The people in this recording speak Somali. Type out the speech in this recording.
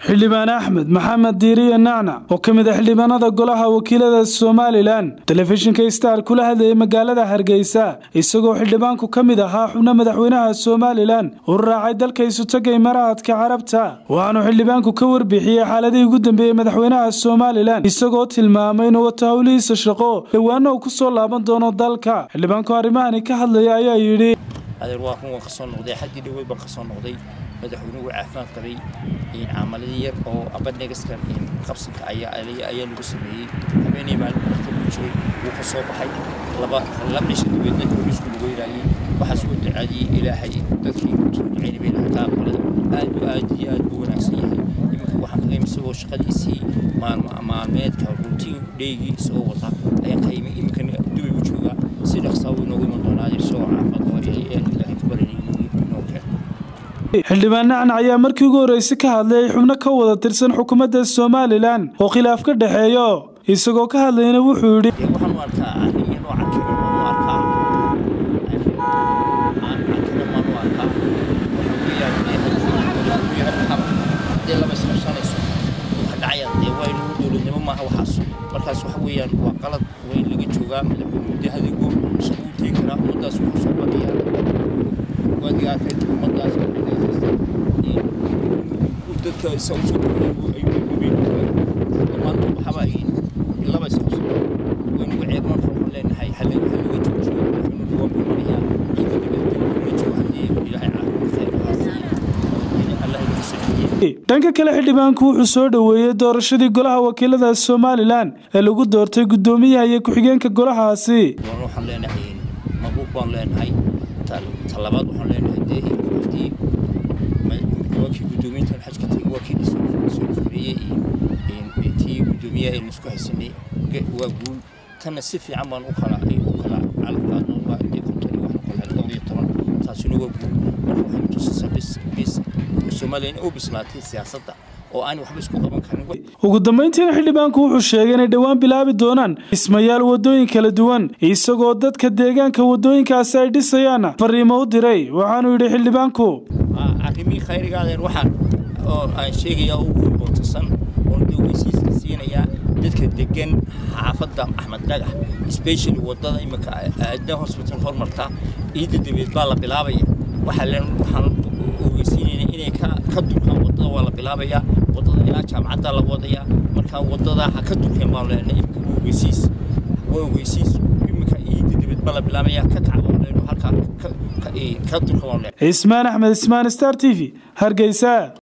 xildhibaan Axmed Maxamed Diiriye Nacnac oo kamid ah xildhibaanada golaha wakiilada Soomaaliland telefishinka Star kula hadlayay magaalada Hargeysa isagoo xildhibaanku kamid ahaa xubno madaxweynaha Soomaaliland oo raacay dalka isu tagay Imaaraadka Carabta waxaanu xildhibaanku ka warbixiyay xaaladii ugu dambeeyay madaxweynaha Soomaaliland isagoo tilmaamay inuu tawliisa shaqo dhawaano uu ku soo laaban doono dalka xildhibaanku arrimahan ka hadlay ayaa yiri هذا الواقع خصوصا نقضي حد يدوي بخصوصا نقضي مدحونه وعافان قبي إن عملية أو أبدا نجس كان إن خبص أي لبسمي أبيني مع المكتب شوي وخصوصا بحي لما يشد بيدنا كل شيء نقول رأي وحسود عادي إلى حي تذكير يعني بين الحكام آدي وناسيه يمكن واحد قيم سوى شغل يسي مع الميت كروتين ليجي سوى وضع أي قيم يمكن دوي وجوه سيد خصاوي نقول من دون هذا الشوع xildhibaan Nacnac ayaa markii ugu horeysay ka hadlay xubno ka wada tirsan xukuumadda Soomaaliland oo khilaaf ka dhaxeeyo isagoo ka hadlayna wuxuu yiri waxaan u arkaa inuu markaas waxa weeyaan waa qalad weyn laga joogaa madaxweynaha guud shabuutii kara umadaas wuxuu soo badiyaa wadiga umadaas dadka soo ayuu maanta waxa baahin laba sano weyn ugu ceeb marka uu leenahay hal laga joojiyo inuu waa mariyaa inta dibadda joogadii ilaahay dhanka kale xildhibaanku wuxuu soo dhaweeyay doorashadii golaha wakiilada Soomaaliland ee lagu doortay gudoomiyaha iyo ku-xigeenka golahaasi waxaan leenahay mabuuq baan leenahay talabaad waxaan leenahay wakii gudoomiyaha xajka tii wakii soo furiyay tii gudoomiyaha ee isku haysanay waa guul tan si fiican baan u kala calafkaadna waa konton wax kala 12 taasina waa guul waxaan tusay bis Soomaaliland oo bislaatay siyaasadda oo aan waxba isku qaban karin ugu dambeyntii xildhibaanku wuxuu sheegay in dhawaan bilaabi doonaan ismayaal wadooyin kala duwan isagoo dadka deegaanka wadooyinkaas ay dhisayaan fariimo u diray waxaanu yiri xildhibaanku arrimi khayrigaadeen waxaan oo aan sheegaya ugu boonsan oo dawladiisa siinaya dadka degan xaafadda Axmed Dhagax especially wadada imika aadna hospital hormarta dibad baa la bilaabay waxaan inay ka durkaan wadada waa la bilaabaya wadada ilaa jaamacadda la wadaya marka wadada ha ka durkaan baa leenahay ogeysiis imika dibad baa la bilaabaya ka kacdo halka ka durkaan Ismaan Axmed Ismaan Star TV Hargeysa.